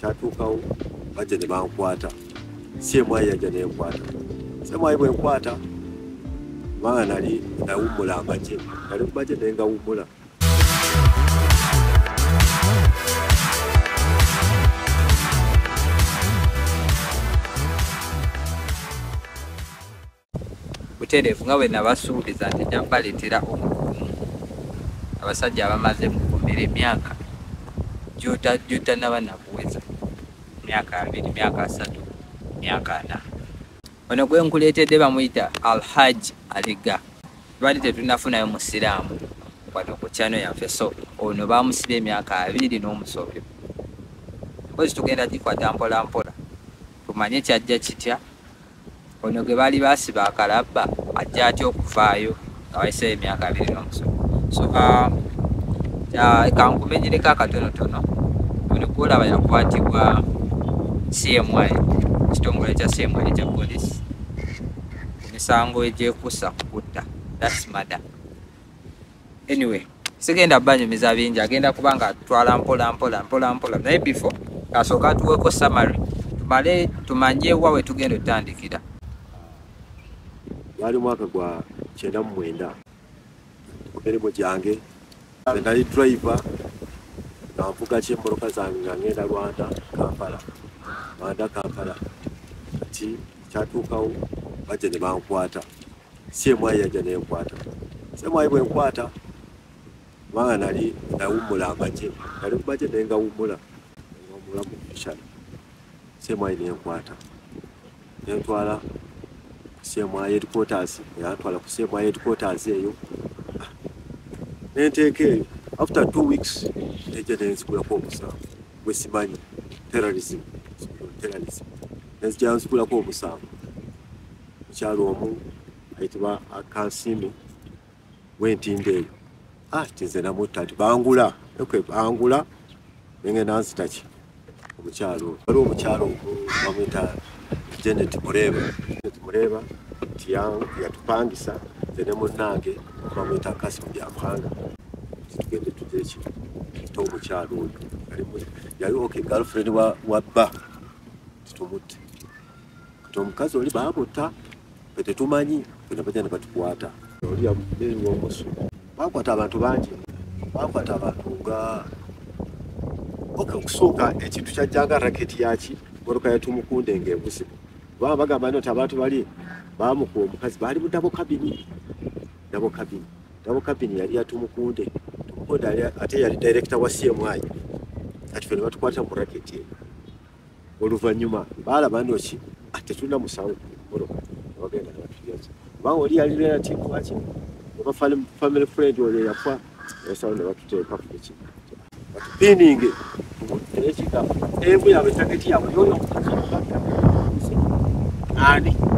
kyatuukawo bajja ne bankwata. CMI yajja nenkwata. CMI bwe nkwata kubanga nali nawummula amagye, nali mu magye naye nga wummula. Butereevu nga bwe nabasuubiza nti nja kubaleetera omukumu abasajja abamaze mu kkuumira emyaka gy'otannaba nakuweza myaka 2, myaka 3, myaka 4. Ono gwe nkuleetedde bamuyita Alhaji Aliga. Twali tetunnafunayo musiraamu wano ku channel yaffe, so ono baamusiba emyaka 2 n'omusobyo. Mpozi tugenda gikwata mpola mpola tumanye kyajja kitya. Ono gwe baali baasiba akalabba ajja atya okuvaayo nga wayiseeyo emyaka 2 n'omusobyo. So kankumenyereko akatonotono. Ono gwolaba yakwatibwa CMI, ekitongole kya CMI ekya poliisi, emisango egyekuusa ku kutta, that's murder. Anyway, sigenda banyumiza bingi, agenda kubanga atwala mpola. Naye before kasooka tuweeko summary tumanye wa we tugenda otandikira. Gwali mwaka gwa 99 emirimu gyange nali driver nga nvuga ky'emmoloka zange nga ngenda Rwanda Kampala. Kati kyatuukawo bajja ne bankwata. CMI yajja nenkwata. CMI bwe nkwata kubanga nali nawummula amagye, nali mu magye naye nga wummula mu mission. CMI nenkwata nentwala CMI headquarters, yantwala ku CMI headquarters eyo nenteeka eyo. After 2 weeks ejja nenzigulako omusango gwe simanyi, terrorism nezijja nzigulako omusango. Mukyalo omu ayitibwa Akansimi w'entimbe eyo tinze namutta nti bangula nengenda nzitaki omukyalo. Waliwo omukyalo bamwita Janet Mureba yatupangisa nze ne munnange bamwita Kasimu Byapanga tugende tuteeki omukyalo oyo yali okay girlfriend wa bba titumutte. Kati omukazi oli baamutta fe tetumanyi, fena bajja ne batukwata. Oli yamubeeri w'omusu bakwata abantu bangi, bakwata abantu nga okusooka ekintu kyajjanga raketi yaki mmotoka ya Tumukunde ng'ebuze. Baba bagamba nti abantu bali baamukuwa omukazi baali mu dabo kabini yali ya Tumukunde ate yali director wa CMI. Kati fena batukwata mu raketi eyo. Oluvannyuma baalaba nti tetulina musango mmotoka bagenda batuyasa kubanga oli yali relative waki oba family friend oyo yafa basawo ne batuteeka ku ki batupininge ekika embu yaabwe taketi yaabwe yoyo ani